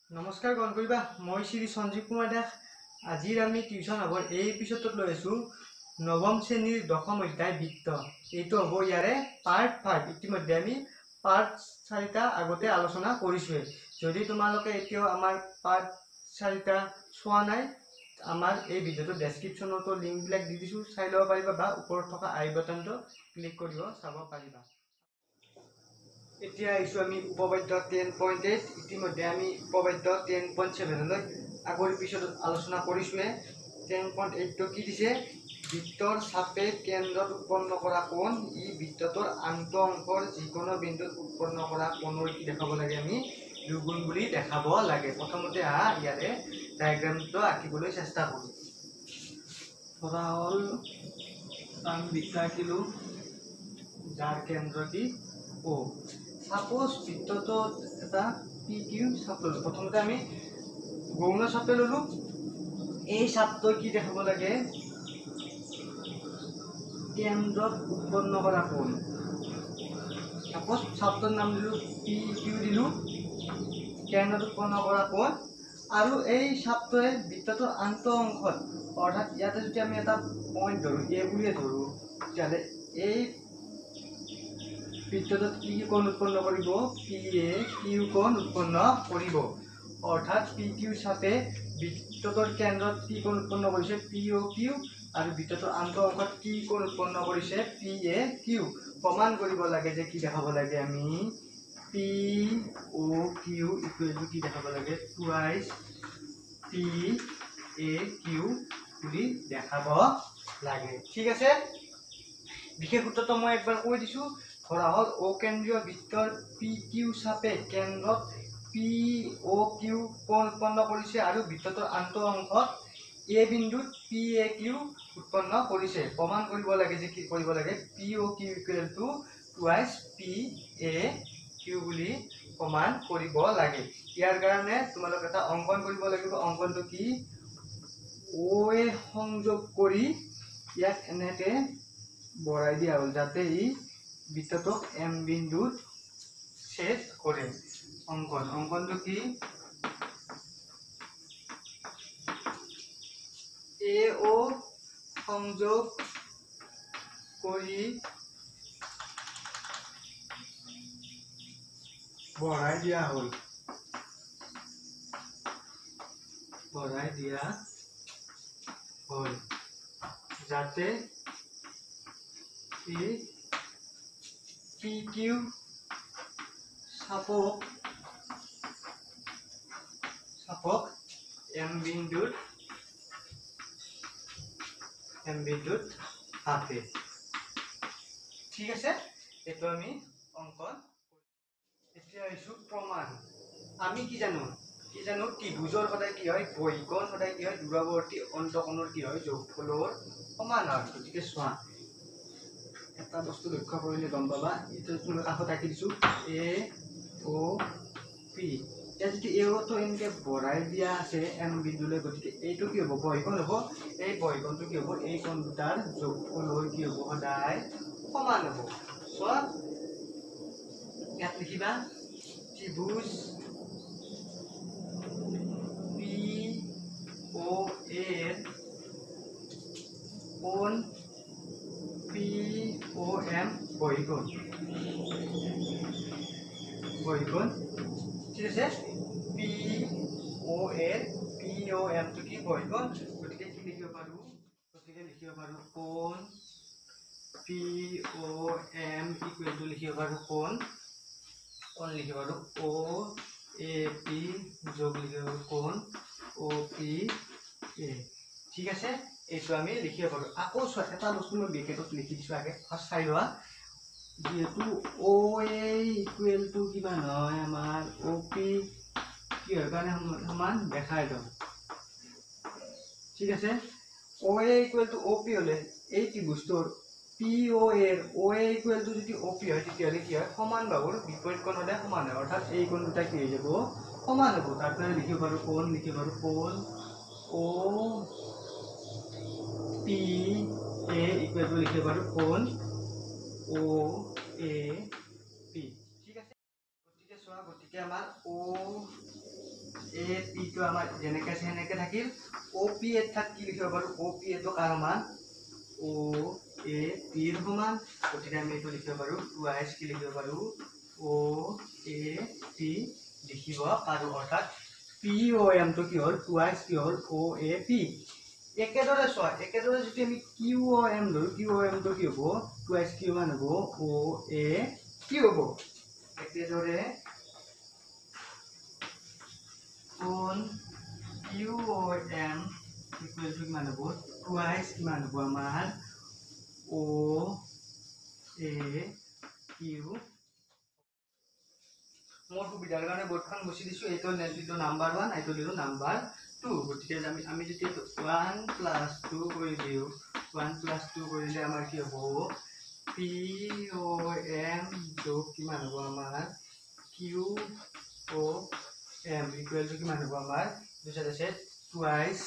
নমস্কাৰ গ্ৰহণ কৰিবা। মই শ্ৰী সঞ্জীৱ কুমাৰ দাস। আজিৰ আমি টিউশ্যন হ'বৰ এই এপিছডত লৈ আছোঁ নৱম শ্ৰেণীৰ দশম অধ্যায় বৃত্ত। এইটো হ'ব ইয়াৰে পাৰ্ট 5। ইতিমধ্যে আমি পাৰ্ট 4টা আগতে আলোচনা কৰিছোঁৱে। যদি তোমালোকে এতিয়াও আমাৰ পাৰ্ট 4টা চোৱা নাই, আমাৰ এই ভিডিঅ'টো ডেছক্ৰিপশ্যনতো লিংকবিলাক দি দিছোঁ, চাই ল'ব পাৰিবা বা ওপৰত থকা আই বাটনটো ক্লিক কৰিব চাব পাৰিবা। এতিয়া আহিছোঁ আমি উপপাদ্য 10.8। ইতিমধ্যে আমি উপপাদ্য 10.7লৈ আগৰ এপিছডত আলোচনা কৰিছোঁৱে। 10.8টো কি দিছে? বৃত্তৰ চাপে কেন্দ্ৰত উৎপন্ন কৰা কোণ ই বৃত্তটোৰ আন্ত অংশৰ যিকোনো বিন্দুত উৎপন্ন কৰা কোণৰ কি দেখাব লাগে? আমি দুগুণ বুলি দেখাব লাগে। প্ৰথমতে ইয়াৰে ডায়েগ্ৰামটো আঁকিবলৈ চেষ্টা কৰোঁ। ধৰা হ'ল আমি বৃত্ত আঁকিলোঁ যাৰ কেন্দ্ৰ কি O। সাপোজ বৃত্তটোত এটা পি কিউ চাপ ল'লোঁ। প্ৰথমতে আমি গৌণ চাপে ল'লোঁ। এই চাপটো কি দেখাব লাগে? কেন্দ্ৰত উৎপন্ন কৰা কোণ। সাপোজ চাপটোৰ নাম দিলোঁ পি কিউ দিলোঁ, কেন্দ্ৰত উৎপন্ন কৰা কোণ। আৰু এই চাপটোৱে বৃত্তটোৰ আন্ত অংশত, অৰ্থাৎ ইয়াতে যদি আমি এটা পইণ্ট ধৰোঁ, এ বুলিয়ে ধৰোঁ, তেতিয়াহ'লে এই বৃত্তটোত কি কোণ উৎপন্ন কৰিব? পি এ কিউ কোণ উৎপন্ন কৰিব। অৰ্থাৎ পি কিউ চাপে বৃত্তটোৰ কেন্দ্ৰত কি কোণ উৎপন্ন কৰিছে? P O' Q. আৰু বৃত্তটোৰ আন্ত অংশত কি কোণ উৎপন্ন কৰিছে? P A Q. প্ৰমাণ কৰিব লাগে যে কি দেখাব লাগে? আমি P O' Q equal to কি দেখাব লাগে? টুৱাইচ পি এ কিউ বুলি দেখাব লাগে। ঠিক আছে? বিশেষ সূত্ৰটো মই একবাৰ কৈ দিছোঁ। ধৰা হ'ল অকেন্দ্ৰীয় বৃত্তৰ পি কিউ চাপে কেন্দ্ৰত পি অ' কিউ কোণ উৎপন্ন কৰিছে আৰু বৃত্তটোৰ আন্ত অংশত এ বিন্দুত পি এ কিউ উৎপন্ন কৰিছে। প্ৰমাণ কৰিব লাগে যে কি কৰিব লাগে? P O' Q equal to twice P A Q বুলি প্ৰমাণ কৰিব লাগে। ইয়াৰ কাৰণে তোমালোকে এটা অংকন কৰিব লাগিব। অংকনটো কি? অ' এ সংযোগ কৰি ইয়াক এনেকে বঢ়াই দিয়া হ'ল যাতে ই বৃত্তটোক এম বিন্দুত ছেদ কৰে। অংকনটো কি? এ অ' সংযোগ কৰি বঢ়াই দিয়া হ'ল। যাতে ই পি কিউ চাপক এম বিন্দুত থাকে। ঠিক আছে? এইটো আমি অংকন। এতিয়া আহিছোঁ প্ৰমাণ। আমি কি জানো? ত্ৰিভুজৰ সদায় কি হয়? বহিকোণ সদায় কি হয়? দূৰৱৰ্তী অন্তকোণৰ কি হয়? যোগফলৰ সমান হয়। গতিকে চোৱা, এটা বস্তু লক্ষ্য কৰিলে গম পাবা। এইটো মই কাষত আঁকি দিছোঁ এ অ' পি। এতিয়া যদি এ অ'টো এনেকৈ বঢ়াই দিয়া আছে এম বিন্দুলৈ, গতিকে এইটো কি হ'ব? বহিকোণ হ'ব। এই বহিকোণটো কি হ'ব? এই কোণ দুটাৰ যোগফল কি হ'ব? সদায় সমান হ'ব। চোৱা, ইয়াত লিখিবা ত্ৰিভুজ পি অ' এৰ কোণ পি অ' এম বহিকোণ। ঠিক আছে? পি অ' এৰ পি অ' এমটো কি? বহিকোণ। গতিকে কি লিখিব পাৰোঁ? কোণ P O' M equal to লিখিব পাৰোঁ কোণ লিখিব পাৰোঁ অ' এ পি যোগ লিখিব পাৰোঁ কোণ অ' পি এ। ঠিক আছে? এইটো আমি লিখিব পাৰোঁ। আকৌ চোৱা, এটা বস্তু মই ব্ৰেকেটত লিখি দিছোঁ, আগে ফাৰ্ষ্ট চাই লোৱা। যিহেতু অ' এ ইকুৱেল টু কিমান হয়? আমাৰ অ' পি কিহৰ কাৰণে সমান দেখাই দিওঁ। ঠিক আছে? O' A equal to O' P হ'লে এই ত্ৰিভুজটোৰ পি অ' এৰ অ' এ ইকুৱেল টু যদি অ' পি হয়, তেতিয়াহ'লে কি হয়? সমান বাহুৰ বিপৰীত কোণ হ'লে সমান হয়। অৰ্থাৎ এই কোণ দুটা কি হৈ যাব? সমান হ'ব। তাৰ কাৰণে লিখিব পাৰোঁ কোণ O' P A equal to লিখিব পাৰোঁ কোণ অ' এ পি। ঠিক আছে? গতিকে চোৱা, আমাৰ অ' এ এ পি তো আমাৰ যেনেকৈ আছে সেনেকৈ থাকিল অ' পি এত কি লিখিব পাৰোঁ অ' পি এটো কাৰ সমান অ' এ পিৰ সমান গতিকে আমি এইটো লিখিব পাৰোঁ টুৱাইচ কি লিখিব পাৰোঁ অ' এ পি লিখিব পাৰোঁ অৰ্থাৎ পি অ' এমটো কি হ'ল টুৱাইচ কি হ'ল অ' এ পি একেদৰে চোৱা একেদৰে যদি আমি কিউ অ' এম ধৰোঁ কিউ অ' এমটো কি হ'ব টুৱাইচ কিমান হ'ব অ' এ কি হ'ব একেদৰে কোন Q O' M equal to কিমান হ'ব টুৱাইচ কিমান হ'ব আমাৰ অ' এ কিউ মোৰ সুবিধাৰ কাৰণে বৰ্ডখন গুচি দিছোঁ এইটো দিলোঁ নাম্বাৰ 1 এইটো দিলোঁ নাম্বাৰ 2 গতিকে আমি যদি 1+2 কৰি দিওঁ 1+2 কৰিলে আমাৰ কি হ'ব পি অ' এম যোগ কিমান হ'ব আমাৰ Q O' M equal to কিমান হ'ব আমাৰ দুটা আছে টুৱাইচ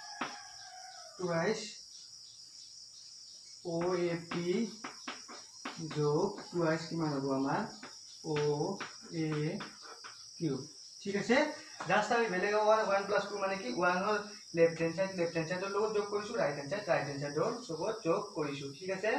অ' এ পি যোগ টুৱাইচ কিমান হ'ব আমাৰ অ' এ কিউ ঠিক আছে জাষ্ট আমি বেলেগ 1+2 মানে কি 1 লেফ্ট হেণ্ড সাইডৰ লগত যোগ কৰিছোঁ ৰাইট হেণ্ড সাইডৰ লগত যোগ কৰিছোঁ ঠিক আছে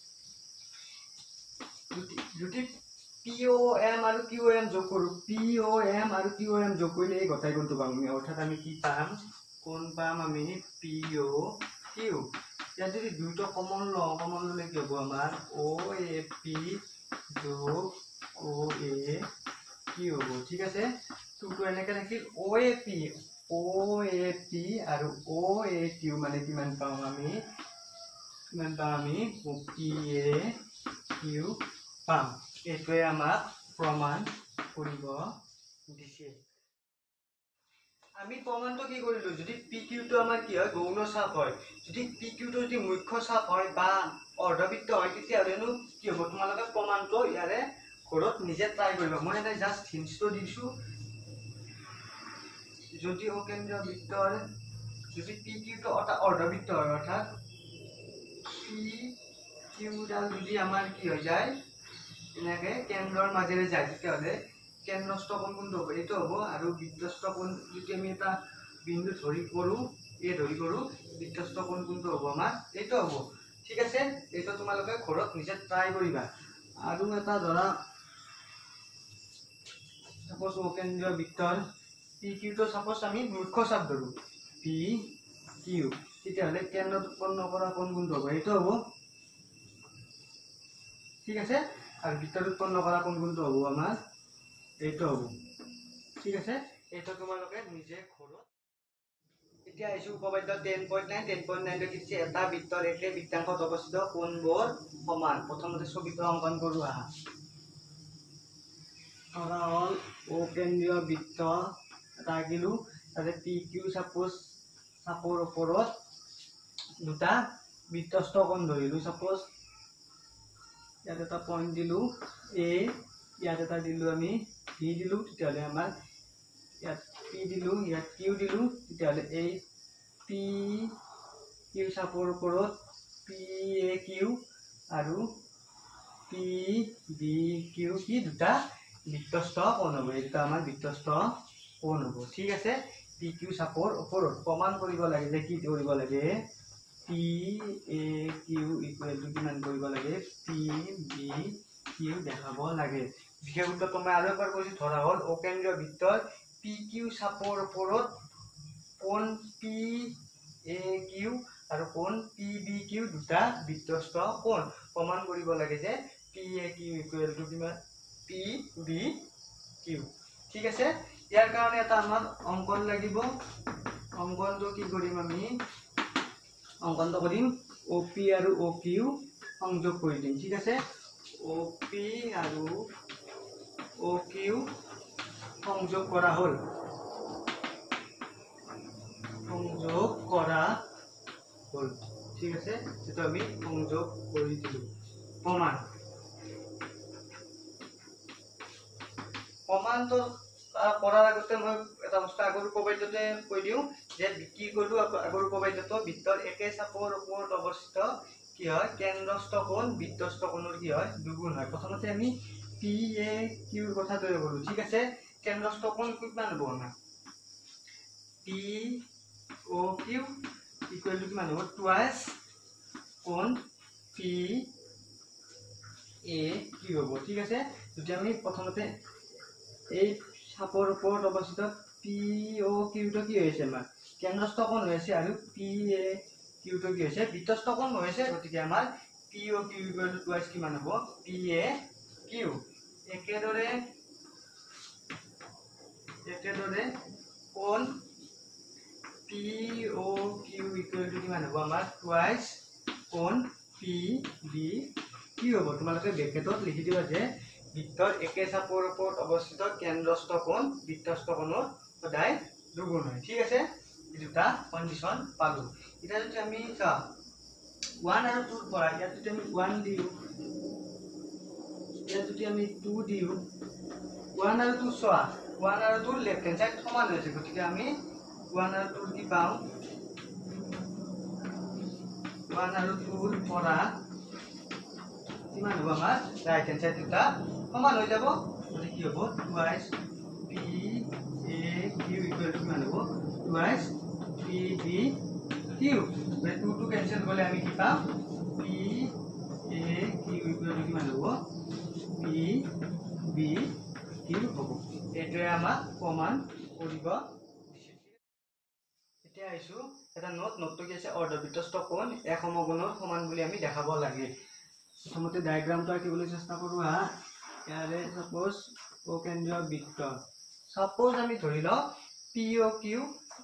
যদি পি অ' এম আৰু কিউ অ' এম যোগ কৰোঁ পি অ' এম আৰু কিউ অ' এম যোগ কৰিলে এই গোটাই কোণটো পাম আমি অৰ্থাৎ আমি কি পাম কোণ পাম আমি পি অ' কিউ ইয়াত যদি দুইটা কমন ল'লে কি হ'ব আমাৰ অ' এ পি যোগ অ' এ কিউ হ'ব ঠিক আছে টুটো এনেকৈ থাকিল অ' এ পি আৰু অ' এ কিউ মানে কিমান পাম আমি পি এ কিউ পাম এইটোৱে আমাক প্ৰমাণ কৰিব দিছে আমি প্ৰমাণটো কি কৰিলোঁ যদি পি কিউটো আমাৰ কি হয় গৌণ চাপ হয় যদি পি কিউটো যদি মুখ্য চাপ হয় বা অৰ্ধবৃত্ত হয় তেতিয়াহ'লেনো কি হ'ব তোমালোকে প্ৰমাণটো ইয়াৰে ঘৰত নিজে ট্ৰাই কৰিবা মই এটা জাষ্ট হিণ্টছটো দিছোঁ যদি অকেন্দ্ৰীয় বৃত্তৰ যদি পি কিউটো এটা অৰ্ধবৃত্ত হয় অৰ্থাৎ পি কিউডাল যদি আমাৰ কি হৈ যায় এনেকৈ কেন্দ্ৰৰ মাজেৰে যায় তেতিয়াহ'লে কেন্দ্ৰস্থ কোণ কোনটো হ'ব এইটো হ'ব আৰু বৃত্তস্থ কোণ যদি আমি এটা বিন্দু ধৰি কৰোঁ বৃত্তস্থ কোণ কোনটো হ'ব আমাৰ এইটো হ'ব ঠিক আছে এইটো তোমালোকে ঘৰত নিজে ট্ৰাই কৰিবা আৰু এটা ধৰা সাপোজ অকেন্দ্ৰীয় বৃত্তৰ পি কিউটো সাপোজ আমি মুখ্য চাপ ধৰোঁ পি কিউ তেতিয়াহ'লে কেন্দ্ৰত উৎপন্ন কৰা কোণ কোনটো হ'ব এইটো হ'ব ঠিক আছে আৰু বৃত্তত উৎপন্ন কৰা কোণ কোনটো হ'ব আমাৰ এইটো হ'ব ঠিক আছে এইটো তোমালোকে নিজে ঘৰত এতিয়া আহিছোঁ উপপাদ্য 10.9 দিছে এটা বৃত্তৰ একে বৃত্তাংশত অৱস্থিত কোণবোৰ সমান প্ৰথমতে ছবিটো অংকন কৰোঁ আহা ধৰা হ'ল অকেন্দ্ৰীয় বৃত্ত এটা আঁকিলোঁ তাতে পি কিউ চাপৰ ওপৰত দুটা বৃত্তস্থ কোণ ধৰিলোঁ চাপোজ ইয়াত এটা পইণ্ট দিলোঁ এ ইয়াত এটা দিলোঁ আমি ভি দিলোঁ তেতিয়াহ'লে আমাৰ ইয়াত পি দিলোঁ ইয়াত কিউ দিলোঁ তেতিয়াহ'লে এই পি কিউ চাপৰ ওপৰত পি এ কিউ আৰু পি বি কিউ কি দুটা বৃত্তস্থ কোণ হ'ব এই দুটা আমাৰ বৃত্তস্থ কোণ হ'ব ঠিক আছে পি কিউ চাপৰ ওপৰত প্ৰমাণ কৰিব লাগে যে কি কৰিব লাগে P A Q equal to কিমান কৰিব লাগে পি বি কিউ দেখাব লাগে বিশেষ সূত্ৰটো মই আৰু এবাৰ কৈছোঁ ধৰা হ'ল অকেন্দ্ৰীয় বৃত্তৰ পি কিউ চাপৰ ওপৰত কোণ পি এ কিউ আৰু কোণ পি বি কিউ দুটা বৃত্তস্থ কোণ প্ৰমাণ কৰিব লাগে যে P A Q equal to কিমান পি বি কিউ ঠিক আছে ইয়াৰ কাৰণে এটা আমাক অংকন লাগিব অংকনটো কি কৰিম আমি অংকনটো কৰিম অ' পি আৰু অ' কিউ সংযোগ কৰি দিম ঠিক আছে অ' পি আৰু অ' কিউ সংযোগ কৰা হ'ল ঠিক আছে যেটা আমি সংযোগ কৰি দিলোঁ প্ৰমাণটো কৰাৰ আগতে মই এটা বস্তু আগৰ উপপাদ্যতে কৈ দিওঁ যে কি কৰিলোঁ আগৰ উপপাদ্যটো বৃত্তৰ একে চাপৰ ওপৰত অৱস্থিত কি হয় কেন্দ্ৰস্থ কোণ বৃত্তস্থ কোণৰ কি হয় দুগুণ হয় প্ৰথমতে আমি পি এ কিউৰ কথাটোৱে ক'লোঁ ঠিক আছে কেন্দ্ৰস্থ কোণ কিমান হ'ব আমাৰ P O' Q equal to কিমান হ'ব টুৱাইচ কোণ পি এ কিউ হ'ব ঠিক আছে। যদি আমি প্ৰথমতে এই চাপৰ ওপৰত অৱস্থিত পি অ' কিউটো কি হৈছে আমাৰ কেন্দ্ৰস্থ কোণ হৈ আছে আৰু পি এ কিউটো কি হৈছে বৃত্তস্থ কোণ হৈ আছে। গতিকে আমাৰ P O' Q equal to twice কিমান হ'ব পি এ কিউ। একেদৰে কোণ P O' Q equal to কিমান হ'ব আমাৰ টুৱাইচ কোণ পি বি কিউ হ'ব। তোমালোকে ব্ৰেকেটত লিখি দিবা যে বৃত্তৰ একে চাপৰ ওপৰত অৱস্থিত কেন্দ্ৰস্থ কোণ বৃত্তস্থ কোণৰ সদায় দুগুণ হয় ঠিক আছে। এই দুটা কণ্ডিশ্যন পালো। এতিয়া যদি আমি চাওঁ 1 আৰু 2 পৰা ইয়াত যদি আমি 1 দিওঁ ইয়াত যদি আমি 2 দিওঁ 1 আৰু 2 চোৱা 1 আৰু 2 লেফ্ট হেণ্ড সাইড সমান হৈছে। গতিকে আমি 1 আৰু 2 কি পাওঁ 1 আৰু 2 পৰা কিমান হ'ব আমাৰ ৰাইট হেণ্ড সাইড দুটা সমান হৈ যাব। গতিকে কি হ'ব twice P A Q equal to কিমান হ'ব টুৱাইচ পি বি কিউ। মানে 2 2 কেনসেল গ'লে আমি কি পাম P A Q equal to কিমান হ'ব পি বি কিউ হ'ব। এইটোৱে আমাক প্ৰমাণ কৰিব দিছে। এতিয়া আহিছোঁ এটা নোটটো কি আছে অৰ্ধবৃত্তস্থ কোণ এক সমকোণৰ সমান বুলি আমি দেখাব লাগে। প্ৰথমতে ডায়েগ্ৰামটো আঁকিবলৈ চেষ্টা কৰোঁ হা। ইয়াৰে সাপোজ অকেন্দ্ৰীয় বৃত্ত সাপোজ আমি ধৰি লওঁ পি অ' কিউ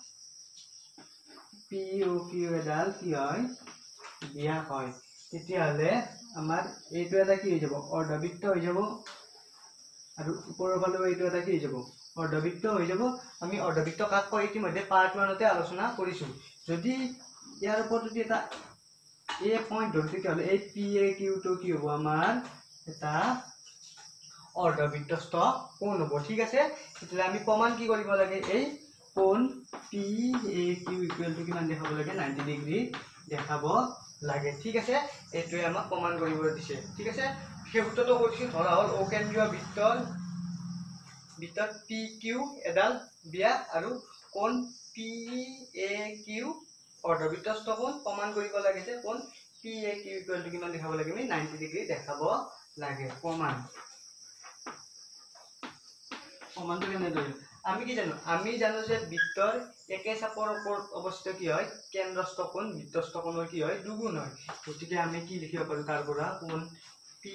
এডাল কি হয় ব্যাস হয়। তেতিয়াহ'লে আমাৰ এইটো এটা কি হৈ যাব অৰ্ধবৃত্ত হৈ যাব আৰু ওপৰৰ ফালেও এইটো এটা কি হৈ যাব অৰ্ধবৃত্ত হৈ যাব। আমি অৰ্ধবৃত্ত কাক কয় ইতিমধ্যে পাৰ্ট 1তে আলোচনা কৰিছোঁ। যদি ইয়াৰ ওপৰত যদি এটা এ পইণ্ট ধৰো তেতিয়াহ'লে এই পি এ কিউটো কি হ'ব আমাৰ এটা অৰ্ধবৃত্তস্থ কোণ হ'ব ঠিক আছে। তেতিয়াহ'লে আমি প্ৰমাণ কি কৰিব লাগে এই কোণ P A Q equal to কিমান দেখাব লাগে 90 ডিগ্ৰী দেখাব লাগে ঠিক আছে। এইটোৱে আমাক প্ৰমাণ কৰিবলৈ দিছে ঠিক আছে। সেই সূত্ৰটো কৈছোঁ ধৰা হ'ল অকেন্দ্ৰীয় বৃত্তত পি কিউ এডাল ব্যাস আৰু কোণ পি এ কিউ অৰ্ধবৃত্তস্থ কোণ প্ৰমাণ কৰিব লাগে যে কোণ P A Q equal to কিমান দেখাব লাগে আমি 90 ডিগ্ৰী দেখাব লাগে। প্ৰমাণটো কেনেদৰে আমি কি জানো আমি জানো যে বৃত্তৰ একে চাপৰ ওপৰত অৱস্থিত কি হয় কেন্দ্ৰস্থ কোণ বৃত্তস্থ কোণৰ কি হয় দুগুণ হয়। গতিকে আমি কি লিখিব পাৰোঁ তাৰ পৰা কোণ P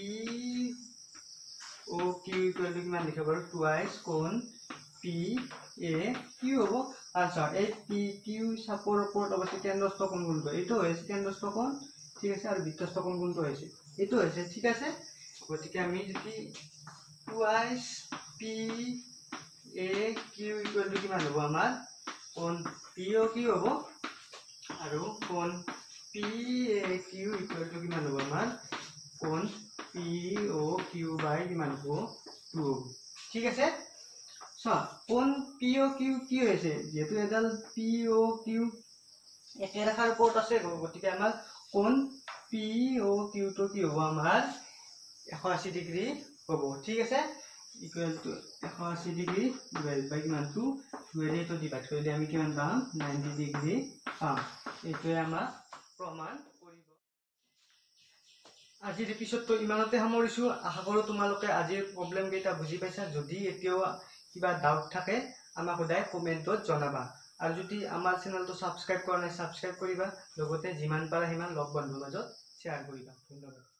O' Q equal to কিমান লিখিব পাৰোঁ টুৱাইচ কোণ পি এ কিউ হ'ব। আচ্ছা এই পি কিউ চাপৰ ওপৰত অৱস্থিত কেন্দ্ৰস্থ কোণ কোনটো এইটো হৈছে কেন্দ্ৰস্থ কোণ ঠিক আছে আৰু বৃত্তস্থ কোণ কোনটো হৈছে এইটো হৈছে ঠিক আছে। গতিকে আমি যদি twice P A Q equal to কিমান হ'ব আমাৰ কোণ পি অ' কিউ হ'ব আৰু কোণ P A Q equal to কিমান হ'ব আমাৰ কোণ পি অ' কিউ বাই কিমান হ'ব 2 হ'ব ঠিক আছে। চোৱা কোণ পি অ' কিউ কি হৈছে যিহেতু এডাল পি অ' কিউ একে ৰেখাৰ ওপৰত আছে গতিকে আমাৰ কোণ পি অ' কিউটো কি হ'ব আমাৰ 180 ডিগ্ৰী হ'ব ঠিক আছে। Equal to 180 degree divide by কিমান 2 2টো ডিভাইড কৰিলে আমি কিমান পাম 90 ডিগ্ৰী পাম। এইটোৱে আমাক প্ৰমাণ কৰিব। আজিৰ এপিছডটো ইমানতে সামৰিছোঁ। আশা কৰোঁ তোমালোকে আজিৰ প্ৰব্লেম কেইটা বুজি পাইছা। যদি এতিয়াও কিবা ডাউট থাকে আমাক সদায় কমেণ্টত জনাবা আৰু যদি আমাৰ চেনেলটো ছাবস্ক্ৰাইব কৰা নাই ছাবস্ক্ৰাইব কৰিবা লগতে যিমান পাৰা সিমান লগ বন্ধুৰ মাজত শ্বেয়াৰ কৰিবা। ধন্যবাদ।